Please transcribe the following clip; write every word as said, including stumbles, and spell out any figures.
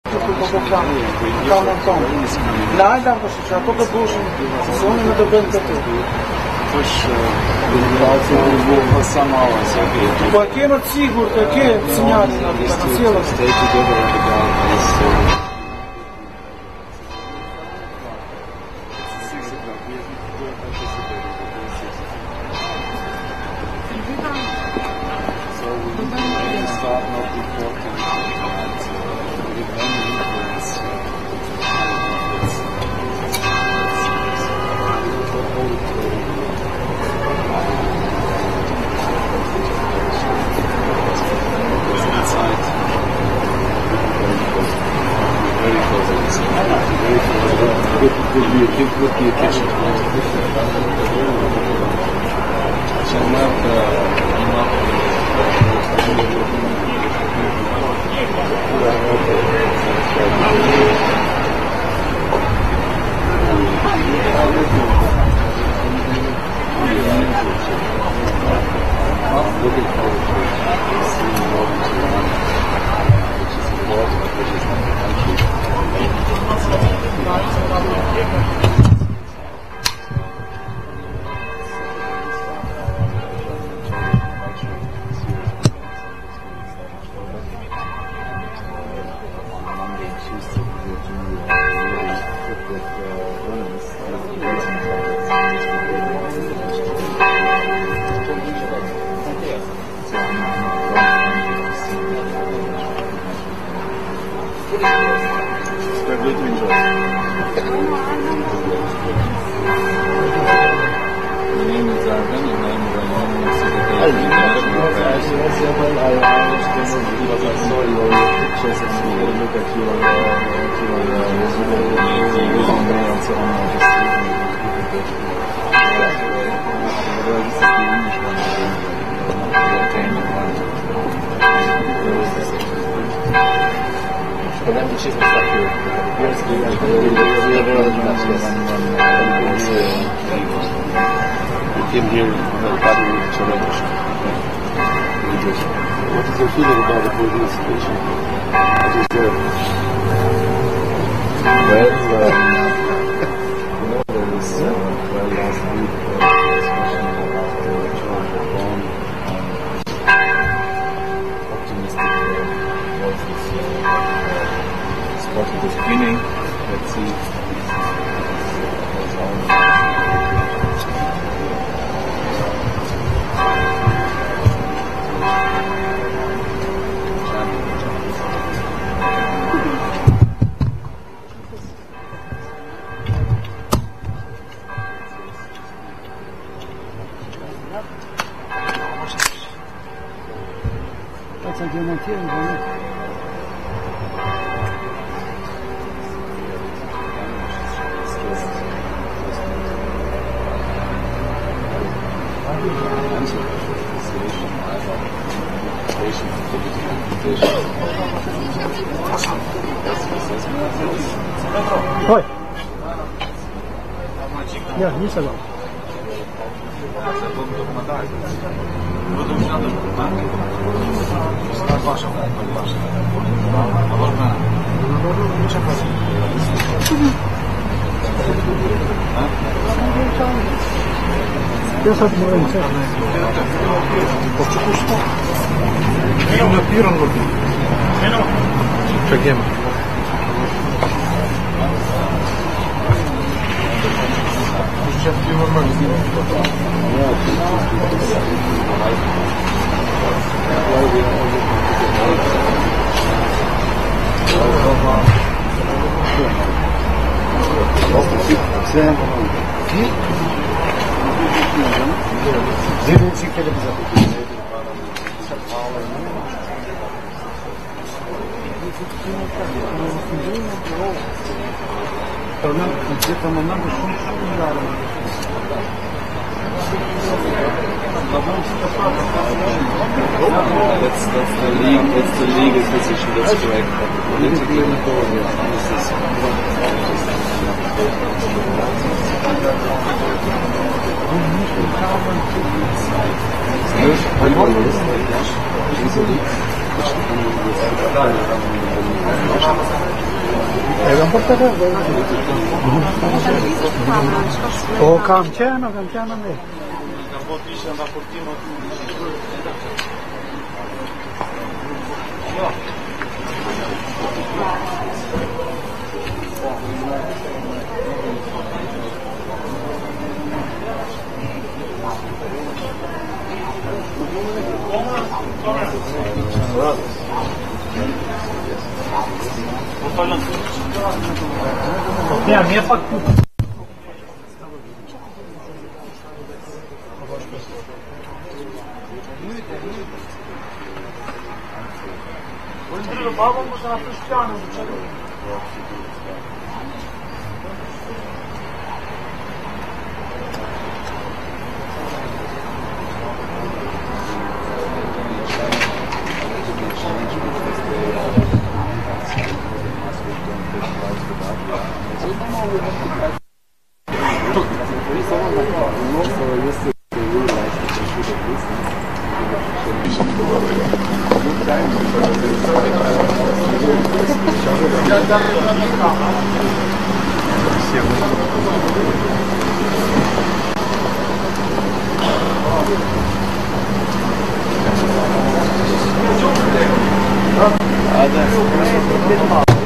poca montagne. Nein, danke schön. Ich habe gebucht. So eine der Bänke. Tosh relacija u Samala Sergej. Pa kje je sigur, kje je sinjali na cijelo? Stay together in the garden. So we can start not reporting and with any influence. It would be a kitchen. Looking forward to seeing more into Iran, which is important, which is not the country. We came here about a week to register. What is your feeling about the political situation? What is there? Well, um, you know, there is, uh, well, last week, uh, especially after George Orban, um, optimistic uh, voices uh, spotted the beginning. Let's see. That's a good idea. Ой. Я не сказал. Я сам не знаю. Почему что? Я на первом году. Шагем. Сейчас ты нормально сделаешь. Всем. Зеленый телевизор. Где-то мы надо шум ударом. That's that's the legal that's the legal position. That's correct. Politically, this is. Easily. portare, o camceano, camceano me. Minha, minha faculdade. Vamos na Cristiano, Adesso